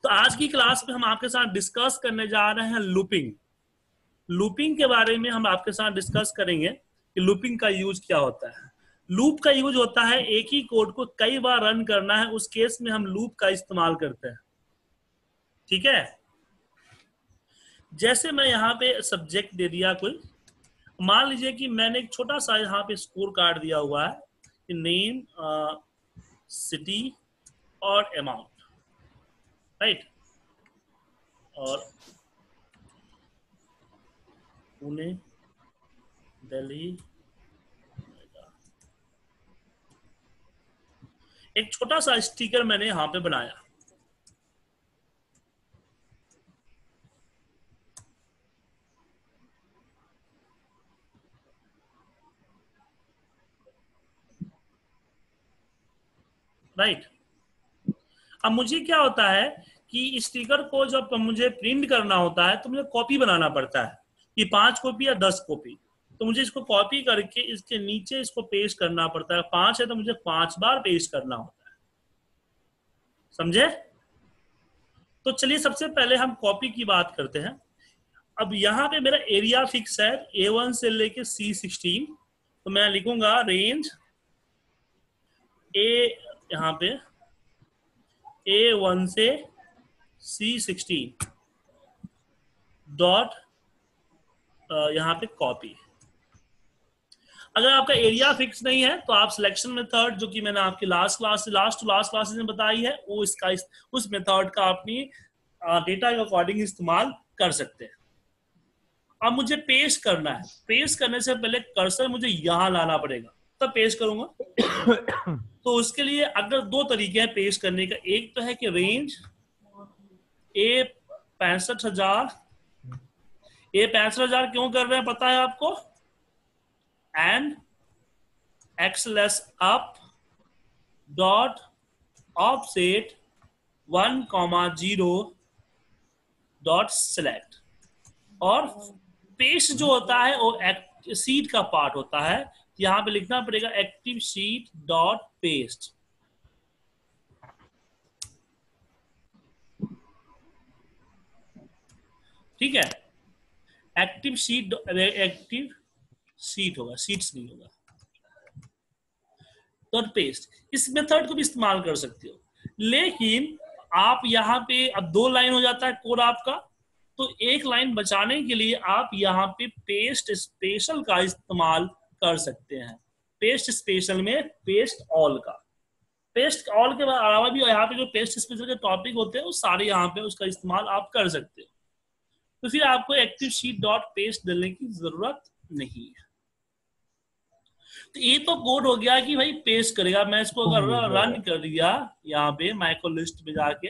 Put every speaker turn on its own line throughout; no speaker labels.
तो आज की क्लास में हम आपके साथ डिस्कस करने जा रहे हैं लूपिंग। लूपिंग के बारे में हम आपके साथ डिस्कस करेंगे कि लूपिंग का यूज क्या होता है। लूप का यूज होता है एक ही कोड को कई बार रन करना है, उस केस में हम लूप का इस्तेमाल करते हैं। ठीक है, जैसे मैं यहाँ पे सब्जेक्ट दे दिया कोई, मान लीजिए कि मैंने एक छोटा सा यहाँ पे स्कोर कार्ड दिया हुआ है कि नेम, सिटी और अमाउंट, राइट, और पुणे, दिल्ली, एक छोटा सा स्टिकर मैंने यहां पे बनाया। राइट, अब मुझे क्या होता है कि स्टिकर को जब मुझे प्रिंट करना होता है तो मुझे कॉपी बनाना पड़ता है कि 5 कॉपी या 10 कॉपी। तो मुझे इसको कॉपी करके इसके नीचे इसको पेस्ट करना पड़ता है। 5 है तो मुझे 5 बार पेस्ट करना होता है। समझे? तो चलिए सबसे पहले हम कॉपी की बात करते हैं। अब यहाँ पे मेरा एरिया फिक्स है A1 से लेके C16, तो मैं लिखूंगा रेंज ए, यहाँ पे A1 से C16 डॉट यहाँ पे कॉपी। अगर आपका एरिया फिक्स नहीं है तो आप सिलेक्शन मेथड, जो कि मैंने आपकी लास्ट क्लासेस में बताई है, वो उस मेथड का अपनी डेटा के अकॉर्डिंग इस्तेमाल कर सकते हैं। अब मुझे पेस्ट करना है। पेस्ट करने से पहले कर्सर मुझे यहां लाना पड़ेगा, तब पेस्ट करूंगा। तो उसके लिए अगर 2 तरीके हैं पेस्ट करने का। एक तो है कि रेंज A65,000 क्यों कर रहे हैं पता है आपको? एंड एक्सलेस up dot offset 1,0 dot select. और पेस्ट जो होता है वो सीट का पार्ट होता है। यहां पे लिखना पड़ेगा एक्टिव शीट डॉट पेस्ट। ठीक है, एक्टिव शीट होगा, शीट्स नहीं होगा, डॉट पेस्ट। इस मेथड को भी इस्तेमाल कर सकते हो, लेकिन आप यहाँ पे अब 2 लाइन हो जाता है कोड आपका, तो 1 लाइन बचाने के लिए आप यहाँ पे पेस्ट स्पेशल का इस्तेमाल कर सकते हैं। पेस्ट स्पेशल में पेस्ट ऑल का, पेस्ट ऑल के अलावा भी यहाँ पे जो पेस्ट स्पेशल के टॉपिक होते हैं वो सारे यहाँ पे उसका इस्तेमाल आप कर सकते हो। तो फिर आपको एक्टिव शीट डॉट पेस्ट डालने की जरूरत नहीं है। तो ये तो कोड हो गया कि भाई पेस्ट करेगा। मैं इसको अगर रन कर दिया यहाँ पे माइक्रो लिस्ट में जाके,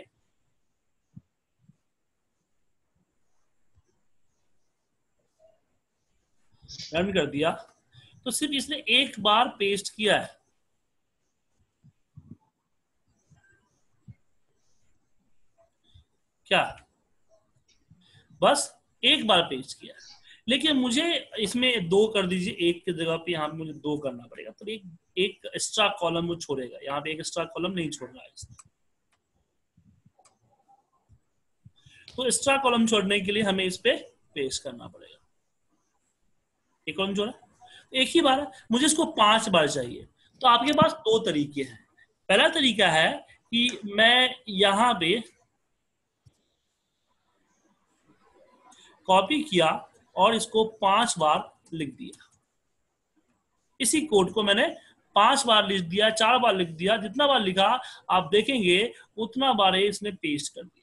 रन कर दिया, तो सिर्फ इसने 1 बार पेस्ट किया है। क्या? बस 1 बार पेस्ट किया है। लेकिन मुझे इसमें 2 कर दीजिए, 1 की जगह पे यहाँ पे मुझे 2 करना पड़ेगा। तो एक एक्स्ट्रा कॉलम वो छोड़ेगा, यहाँ पे एक एक्स्ट्रा कॉलम नहीं छोड़ रहा है इसमें। तो एक्स्ट्रा कॉलम छोड़ने के लिए हमें इस पे पेस्ट करना पड़ेगा। एक कॉलम छोड़ा, एक ही बार, मुझे इसको 5 बार चाहिए। तो आपके पास 2 तरीके हैं। पहला तरीका है कि मैं यहाँ पे कॉपी किया और इसको 5 बार लिख दिया। इसी कोड को मैंने 5 बार लिख दिया, 4 बार लिख दिया, जितना बार लिखा आप देखेंगे उतना बार इसने पेस्ट कर दिया।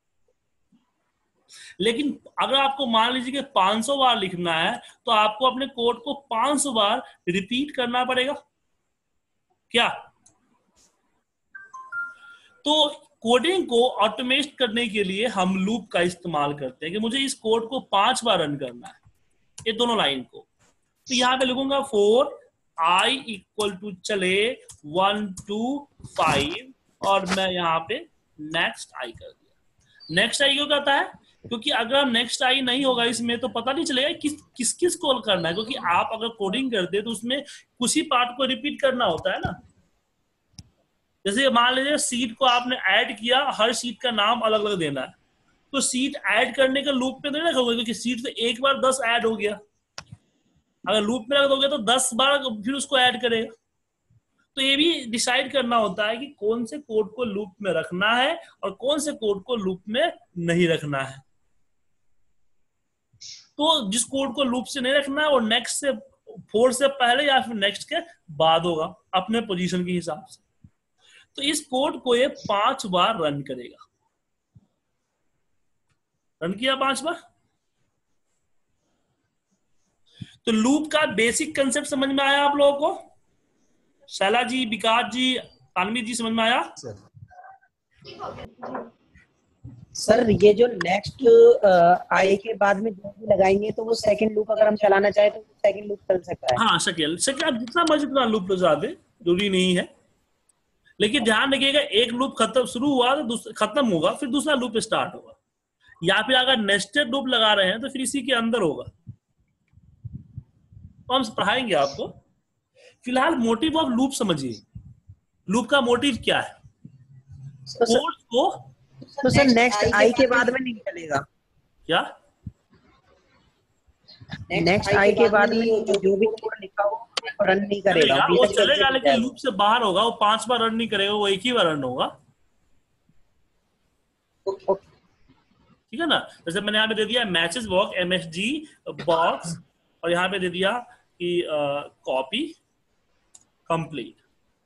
लेकिन अगर आपको मान लीजिए कि 500 बार लिखना है तो आपको अपने कोड को 500 बार रिपीट करना पड़ेगा। क्या? तो कोडिंग को ऑटोमेट करने के लिए हम लूप का इस्तेमाल करते हैं कि मुझे इस कोड को 5 बार रन करना है, ये दोनों लाइन को। तो यहां पे लिखूंगा 4 i इक्वल टू चले 1 to 5 और मैं यहाँ पे नेक्स्ट आई कर दिया। नेक्स्ट आई क्यों कहता है? क्योंकि अगर नेक्स्ट आई नहीं होगा इसमें तो पता नहीं चलेगा किस कॉल करना है। क्योंकि आप अगर कोडिंग करते तो उसमें कुछ ही पार्ट को रिपीट करना होता है ना। जैसे मान लीजिए सीट को आपने ऐड किया, हर सीट का नाम अलग अलग देना है, तो सीट ऐड करने का लूप में नहीं रखोगे, क्योंकि सीट तो एक बार 10 ऐड हो गया, अगर लूप में रख दोगे तो 10 बार फिर उसको ऐड करेगा। तो ये भी डिसाइड करना होता है कि कौन से कोड को लूप में रखना है और कौन से कोड को लूप में नहीं रखना है। तो जिस कोड को लूप से नहीं रखना है वो नेक्स्ट से 4 से पहले या फिर नेक्स्ट के बाद होगा अपने पोजीशन के हिसाब से। तो इस कोड को ये 5 बार रन करेगा। रन किया 5 बार। तो लूप का बेसिक कंसेप्ट समझ में आया आप लोगों को? शैला जी, विकास जी, तानवी जी, समझ में आया?
सर ये जो नेक्स्ट आई के बाद में जो भी लगाएंगे तो वो सेकंड लूप अगर हम चलाना चाहे तो सेकंड लूप चल सकता है।
हाँ, सेकंड आप जितना मर्जी उतना लूप लगा दे, जरूरी नहीं है। लेकिन ध्यान रखिएगा, एक लूप खत्म शुरू हुआ तो खत्म होगा, फिर दूसरा लूप स्टार्ट होगा। या फिर अगर नेस्टेड लूप लगा रहे हैं तो फिर इसी के अंदर होगा। तो हम पढ़ाएंगे आपको। फिलहाल मोटिव ऑफ लूप समझिए। लूप का मोटिव क्या है? कोड को
तो सर नेक्स्ट आई के बाद में नहीं चलेगा
क्या?
नेक्स्ट आई के बाद में जो भी कोड लिखा हो रन नहीं करेगा।
वो चलेगा लेकिन लूप से बाहर होगा। वो 5 बार रन नहीं करेगा, वो एक ही बार रन होगा। ठीक है ना? जैसे मैंने यहाँ पे दे दिया मैसेज बॉक्स MSG बॉक्स, और यहाँ पे दे दिया कि कॉपी कंप्लीट।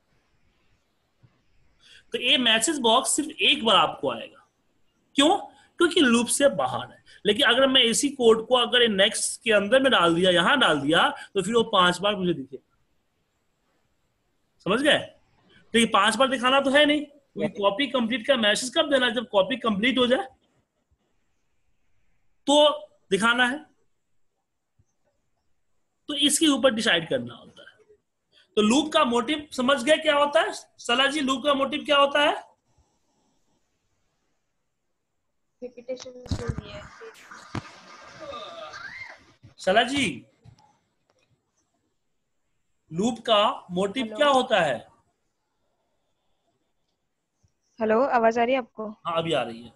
तो ये मैसेज बॉक्स सिर्फ एक बार आपको आएगा। क्यों? क्योंकि लूप से बाहर है। लेकिन अगर मैं इसी कोड को अगर नेक्स्ट के अंदर में डाल दिया, यहां डाल दिया, तो फिर वो 5 बार मुझे दिखेगा। समझ गए? तो ये 5 बार दिखाना तो है नहीं, क्योंकि कॉपी कंप्लीट का मैसेज कब देना है? जब कॉपी कंप्लीट हो जाए तो दिखाना है। तो इसके ऊपर डिसाइड करना होता है। तो लूप का मोटिव समझ गए क्या होता है? सलाह जी, लूप का मोटिव क्या होता है?
रिपीटेशन है।
सलाह जी, लूप का मोटिव क्या होता है?
हेलो, आवाज आ रही है आपको?
हाँ, अभी आ रही है।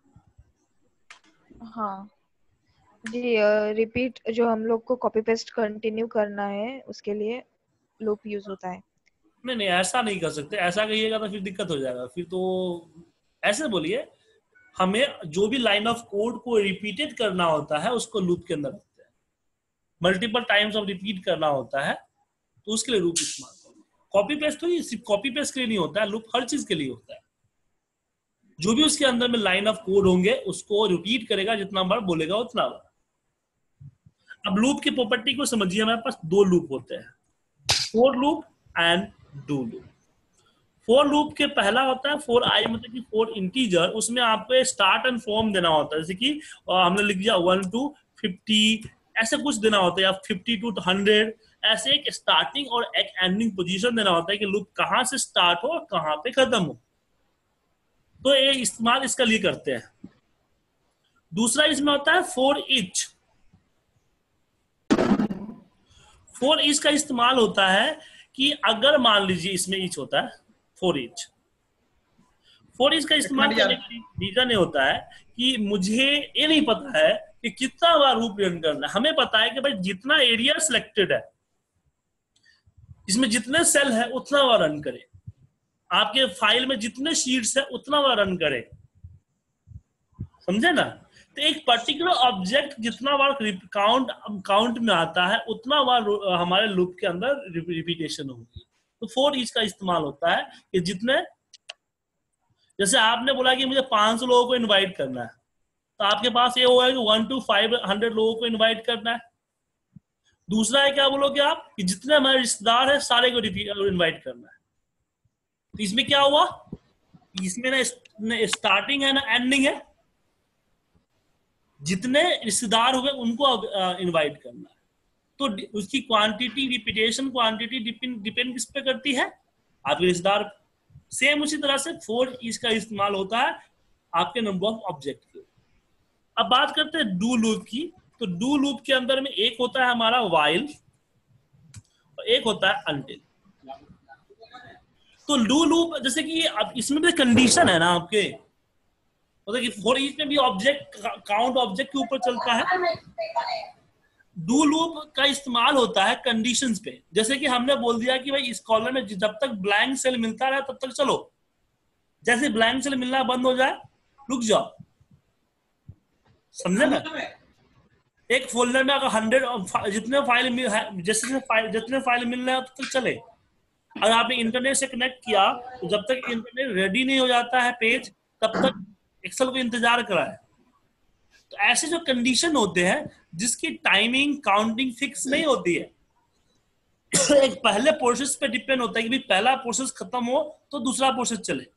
हाँ जी, रिपीट जो हम लोग को कॉपी पेस्ट कंटिन्यू करना है उसके लिए लूप यूज होता है।
नहीं नहीं, ऐसा नहीं कर सकते। ऐसा कहिएगा तो फिर दिक्कत हो जाएगा। फिर तो ऐसे बोलिए, हमें जो भी लाइन ऑफ कोड को रिपीटेड करना होता है उसको लूप के अंदर रखते हैं। मल्टीपल टाइम्स ऑफ रिपीट करना होता है तो उसके लिए लूप इस्तेमाल करते हैं। कॉपी पेस्ट तो सिर्फ कॉपी पेस्ट के लिए नहीं होता है, लूप हर चीज के लिए होता है। जो भी उसके अंदर में लाइन ऑफ कोड होंगे उसको रिपीट करेगा, जितना बार बोलेगा उतना बार। अब लूप की प्रॉपर्टी को समझिए। हमारे पास 2 लूप होते हैं, for loop and do loop. For loop के पहला होता है फॉर आई, मतलब कि फॉर इंटीजर। उसमें आपको स्टार्ट एंड फॉर्म देना होता है। जैसे कि हमने लिख दिया 1 to 50, ऐसे कुछ देना होता है, या 50 to 100। ऐसे एक स्टार्टिंग और एक एंडिंग पोजीशन देना होता है कि लूप कहां से स्टार्ट हो और कहां पे खत्म हो। तो ये इस्तेमाल इसका लिए करते हैं। दूसरा इसमें होता है फॉर ईच। फॉर ईच का इस्तेमाल होता है कि अगर मान लीजिए इसमें ईच होता है फॉर ईच। फॉर ईच का इस्तेमाल करने का रीजन ये होता है कि मुझे ये नहीं पता है कि कितना बार लूप रन करना है। हमें पता है कि भाई जितना एरिया सिलेक्टेड है, इसमें जितने सेल है उतना बार रन करे। आपके फाइल में जितने शीट्स है उतना बार रन करे। समझे ना? तो एक पर्टिकुलर ऑब्जेक्ट जितना बार काउंट में आता है उतना बार हमारे लूप के अंदर रिपीटेशन होगी। तो फॉर ईच का इस्तेमाल होता है कि जितने, जैसे आपने बोला कि मुझे 500 लोगों को इनवाइट करना है, तो आपके पास ये होगा कि 1 to 500 लोगों को इनवाइट करना है। दूसरा है क्या बोलोगे आप कि जितने हमारे रिश्तेदार है सारे को इनवाइट करना है। तो इसमें क्या हुआ? इसमें ना स्टार्टिंग है ना एंडिंग है। जितने रिश्तेदार हुए उनको इनवाइट करना है। तो उसकी क्वांटिटी, रिपीटेशन क्वांटिटी डिपेंड किस पे करती है? आपके रिश्तेदार। सेम उसी तरह से फॉर ईच का इस्तेमाल होता है आपके नंबर ऑफ ऑब्जेक्ट के। अब बात करते हैं डू लूप की। तो डू लूप के अंदर में एक होता है हमारा व्हाइल और एक होता है अनटिल। तो डू लूप जैसे कि अब इसमें भी कंडीशन है ना आपके, मतलब कि फॉर ईच में भी ऑब्जेक्ट काउंट ऑब्जेक्ट के ऊपर चलता है। डू लूप का इस्तेमाल होता है कंडीशंस पे, जैसे कि हमने बोल दिया कि भाई इस कॉलम में जब तक ब्लैंक सेल मिलता रहा तब तक चलो, जैसे ब्लैंक सेल मिलना बंद हो जाए रुक जाओ, समझे ना। एक फोल्डर में अगर 100 जितने फाइल जितने फाइल मिल रहे हैं तब तक चले। अगर आपने इंटरनेट से कनेक्ट किया तो जब तक इंटरनेट रेडी नहीं हो जाता है पेज तब तक एक्सेल को इंतजार कराए। तो ऐसे जो कंडीशन होते हैं जिसकी टाइमिंग काउंटिंग फिक्स नहीं होती है एक पहले प्रोसेस पे डिपेंड होता है कि भाई पहला प्रोसेस खत्म हो तो दूसरा प्रोसेस चले।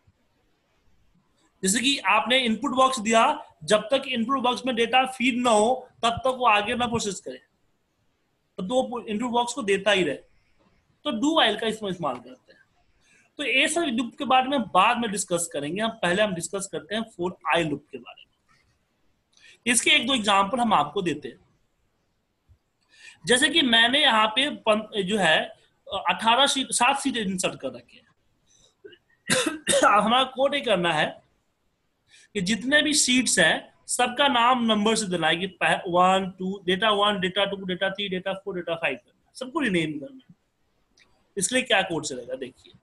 जैसे कि आपने इनपुट बॉक्स दिया, जब तक इनपुट बॉक्स में डेटा फीड ना हो तब तक वो आगे ना प्रोसेस करे, तब तो वो इनपुट बॉक्स को देता ही रहे। तो डू वाइल का इस्तेमाल करते हैं। तो ये सब लूप के बारे में बाद में डिस्कस करेंगे, हम पहले हम डिस्कस करते हैं फॉर आई लूप के बारे में। इसके एक दो एग्जांपल हम आपको देते हैं। जैसे कि मैंने यहाँ पे जो है 7 सीट इंसर्ट कर रखे हैं हमारा कोड ये करना है कि जितने भी सीट्स हैं सबका नाम नंबर से देना है कि 1 2 data 1 data 2 data 3 data 4 data 5 करना, सबको रिनेम करना। इसलिए क्या कोड चलेगा देखिए।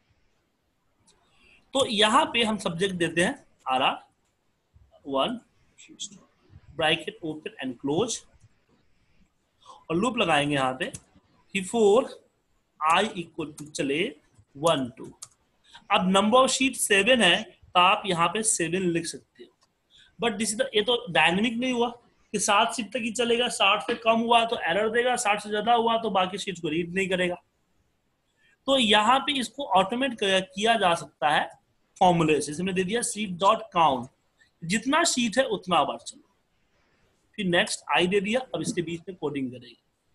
तो यहां पे हम सब्जेक्ट देते हैं RR1 bracket open and close और लूप लगाएंगे यहां पे कि फॉर i इक्वल टू चले 1 2। अब नंबर ऑफ शीट 7 है तो आप यहाँ पे 7 लिख सकते हो, बट ये तो डायनेमिक नहीं हुआ कि 7 सीट तक ही चलेगा, 60 से कम हुआ तो एरर देगा, 60 से ज्यादा हुआ तो बाकी शीट को रीड नहीं करेगा। तो यहाँ पे इसको ऑटोमेट किया जा सकता है फॉर्मूले से। इसमें दे दिया सीट डॉट काउंट, जितना शीट है उतना बार चलो, फिर नेक्स्ट आई दे दिया। अब इसके बीच में कोडिंग करेगी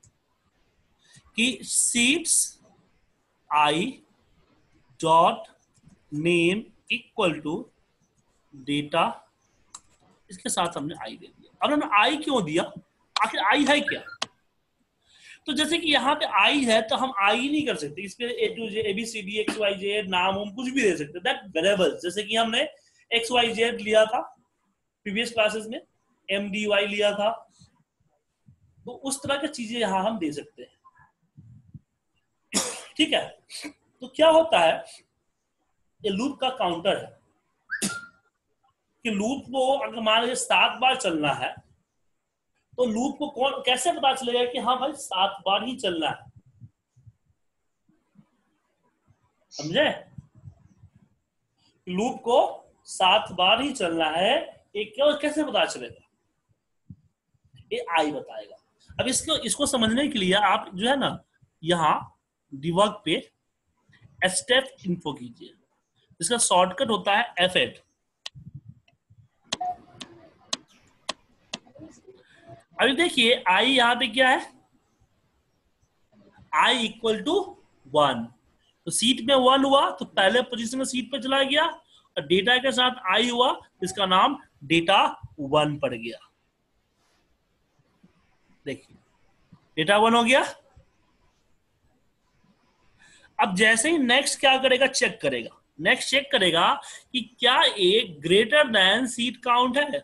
कि sheets i dot name equal to data, इसके साथ हमने आई दे दिया। अब हमने आई क्यों दिया, आखिर आई है क्या। तो जैसे कि यहाँ पे आई है तो हम आई नहीं कर सकते, इस पे A to Z ABCD XYZ नाम हम कुछ भी दे सकते, दैट वेरिएबल्स। जैसे कि हमने XYZ लिया था प्रीवियस क्लासेस में, MDY लिया था, तो उस तरह की चीजें यहाँ हम दे सकते हैं। ठीक है, तो क्या होता है ये लूप का काउंटर है कि लूप को अगर मान लीजिए 7 बार चलना है तो लूप को कौन कैसे पता चलेगा कि हाँ भाई 7 बार ही चलना है, समझे। लूप को 7 बार ही चलना है, एक क्या कैसे पता चलेगा, ये आई बताएगा। अब इसको समझने के लिए आप जो है ना यहाँ डिबग पे स्टेप इन्फो कीजिए, इसका शॉर्टकट होता है F8। अभी देखिए आई यहाँ पे क्या है, आई इक्वल टू 1, तो सीट में 1 हुआ तो पहले पोजीशन में सीट पे चला गया, और डेटा के साथ आई हुआ इसका नाम डेटा 1 पड़ गया। देखिए डेटा 1 हो गया। अब जैसे ही नेक्स्ट क्या करेगा, चेक करेगा, नेक्स्ट चेक करेगा कि क्या एक ग्रेटर देन सीट काउंट है।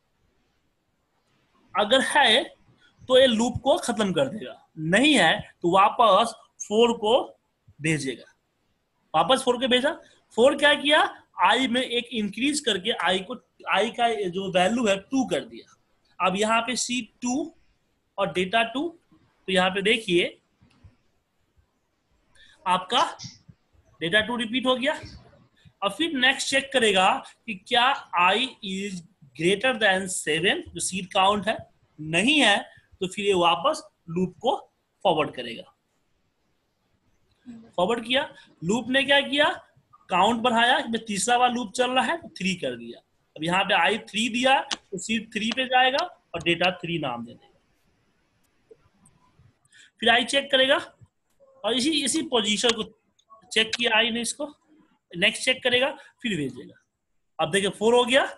अगर है तो ये लूप को खत्म कर देगा, नहीं है तो वापस 4 को भेजेगा। वापस 4 को भेजा, 4 क्या किया, आई में एक इंक्रीज करके आई का जो वैल्यू है 2 कर दिया। अब यहाँ पे सीट 2 और डेटा 2, तो यहाँ पे देखिए आपका डेटा 2 रिपीट हो गया। और फिर नेक्स्ट चेक करेगा कि क्या आई इज ग्रेटर देन 7 जो सीट काउंट है, नहीं है तो फिर ये वापस लूप को फॉरवर्ड करेगा। फॉरवर्ड किया, लूप ने क्या किया, काउंट बढ़ाया, तीसरा बार लूप चल रहा है तो 3 कर दिया। अब यहाँ पे आई 3 दिया तो सीट 3 पे जाएगा और डेटा 3 नाम दे देगा। फिर आई चेक करेगा और इसी पोजीशन को चेक किया आई ने, इसको नेक्स्ट चेक करेगा फिर भेजेगा। अब देखिए 4 हो गया,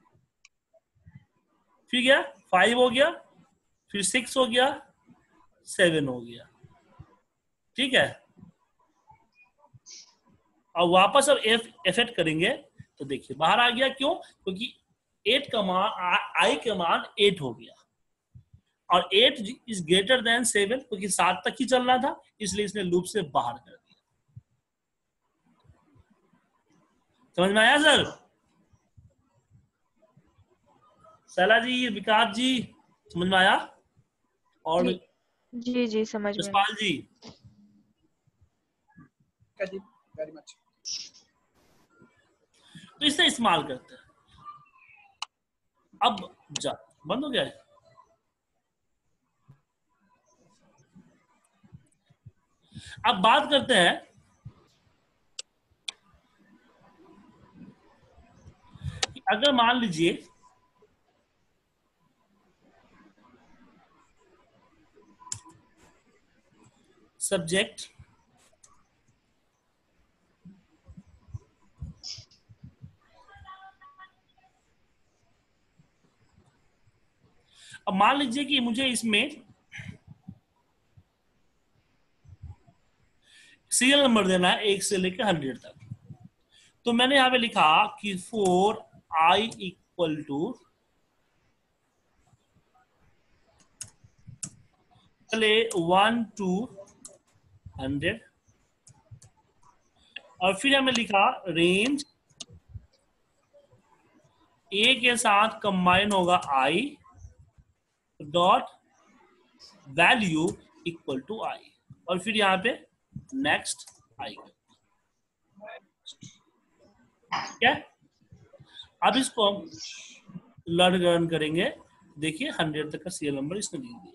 फिर गया 5 हो गया, फिर 6 हो गया, 7 हो गया। ठीक है, और वापस अब एफेक्ट करेंगे तो देखिए बाहर आ गया। क्यों? क्योंकि 8 का मान आई का मान 8 हो गया और 8 इज ग्रेटर देन 7 क्योंकि 7 तक ही चलना था, इसलिए इसने लूप से बाहर कर दिया। समझ में आया सर? शैला जी, विकास जी, समझ में आया? और
जी समझ में।
Yashpal ji
very much.
तो इससे इस्तेमाल करते हैं। अब जा बंद हो गया है। अब बात करते हैं कि अगर मान लीजिए सब्जेक्ट अब मान लीजिए कि मुझे इसमें सीरियल नंबर देना है 1 से लेकर 100 तक। तो मैंने यहां पे लिखा कि फॉर i इक्वल टू चले 1 to 100 और फिर हमें लिखा रेंज a के साथ कंबाइन होगा i dot value equal to i और फिर यहाँ पे नेक्स्ट i। ठीक है, अब इसको हम लर्न करेंगे। देखिए 100 तक का सीरियल नंबर इसने लिख दिया।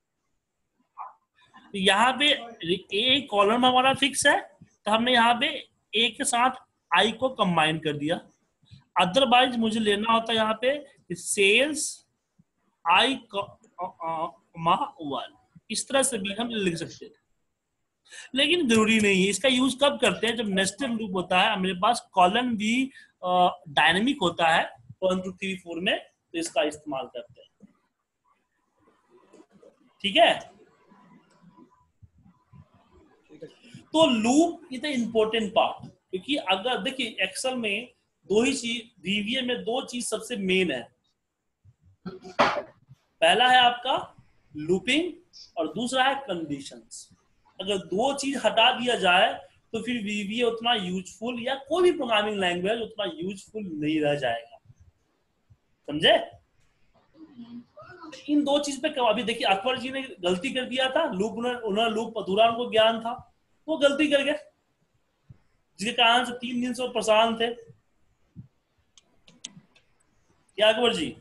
तो यहाँ पे ए कॉलम हमारा फिक्स है, तो हमने यहाँ पे ए के साथ आई को कंबाइन कर दिया। अदरवाइज मुझे लेना होता है यहाँ पे सेल्स आई 1, इस तरह से भी हम लिख सकते हैं, लेकिन जरूरी नहीं है। इसका यूज कब करते हैं? जब नेस्टेड लूप होता है, मेरे पास कॉलम भी डायनेमिक होता है 1 2 3 4 में, तो इसका इस्तेमाल करते हैं। ठीक है, तो loop is the important part, क्योंकि अगर देखिए एक्सेल में दो ही चीज, वीवीए में 2 चीज सबसे मेन है। पहला है आपका लूपिंग और दूसरा है कंडीशंस। अगर 2 चीज हटा दिया जाए तो फिर वीवीए उतना यूजफुल या कोई भी प्रोग्रामिंग लैंग्वेज उतना यूजफुल नहीं रह जाएगा। समझे? इन 2 चीज पे अभी देखिए अकबर जी ने गलती कर दिया था, लूप उन्होंने लूप अधूरा उनको ज्ञान था, वो गलती कर गए जिसके कारण से 3 दिन से वो परेशान थे। क्या अकबर जी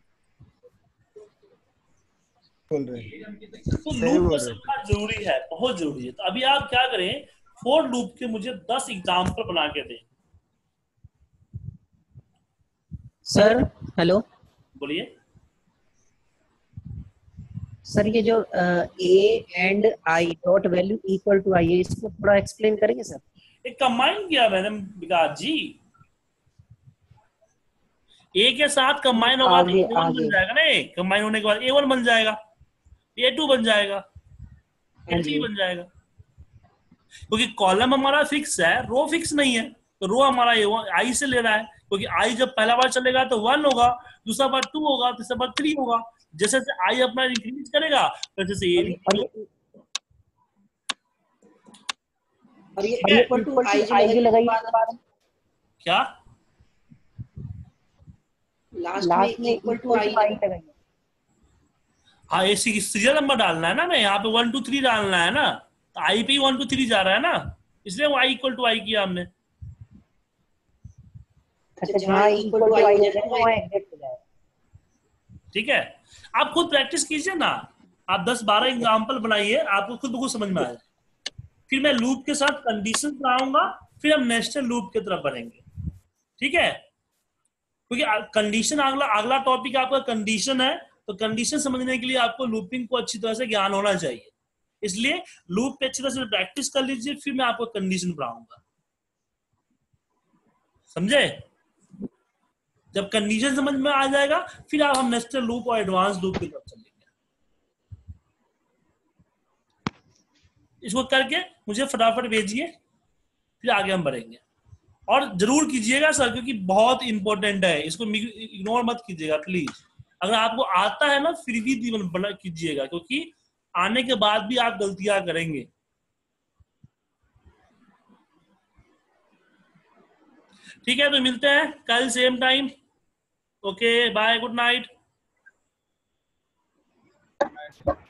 बोल रहे हैं?
तो लूप का समझना जरूरी है, बहुत जरूरी है। तो अभी आप क्या करें, फॉर लूप के मुझे 10 एग्जाम्पल बना के दें।
सर हेलो,
बोलिए
सर ये जो A and i dot value equal to i है, इसको थोड़ा एक्सप्लेन करेंगे सर?
एक कंबाइन किया मैंने विकास जी, ए के साथ कंबाइन होगा तो A1 बन जाएगा ना, कंबाइन होने के बाद A1 बन जाएगा, A2 बन जाएगा, A3 बन जाएगा। क्योंकि कॉलम हमारा फिक्स है, रो फिक्स नहीं है, तो रो हमारा आई से ले रहा है, क्योंकि आई जब पहला बार चलेगा तो 1 होगा, दूसरा बार 2 होगा, तीसरा बार 3 होगा। जैसे जैसे आई अपना इंक्रीज करेगा वैसे से ये
इक्वल टू आई जो लगाई
क्या
लास्ट में इक्वल टू आई लगाई।
हाँ, ऐसी सीरियल नंबर डालना है ना, मैं यहाँ पे 1 2 3 डालना है ना, तो आई पे 1 2 3 जा रहा है ना, इसलिए वो आई इक्वल टू आई किया हमने।
अच्छा, जहाँ इक्वल टू आई है वहाँ एग्जैक्ट हो जाएगा।
ठीक है, आप खुद प्रैक्टिस कीजिए ना, आप 10-12 एग्जाम्पल बनाइए, आपको खुद ब खुद समझ में आएगा। फिर मैं लूप के साथ कंडीशन बनाऊंगा, फिर हम नेस्टेड लूप की तरफ बढ़ेंगे। ठीक है, क्योंकि कंडीशन अगला टॉपिक आपका कंडीशन है, तो कंडीशन समझने के लिए आपको लूपिंग को अच्छी तरह से ज्ञान होना चाहिए। इसलिए लूप पे अच्छी तरह से प्रैक्टिस कर लीजिए, फिर मैं आपको कंडीशन पढ़ाऊंगा। समझे? जब कंडीशन समझ में आ जाएगा, फिर आप हम नेस्टेड लूप और एडवांस लूप की तरफ चलेंगे। इसको करके मुझे फटाफट भेजिए, फिर आगे हम बढ़ेंगे। और जरूर कीजिएगा सर, क्योंकि बहुत इंपॉर्टेंट है, इसको इग्नोर मत कीजिएगा प्लीज। अगर आपको आता है ना फिर भी कीजिएगा, क्योंकि आने के बाद भी आप गलतियां करेंगे। ठीक है, तो मिलते हैं कल same time. Okay bye, good night.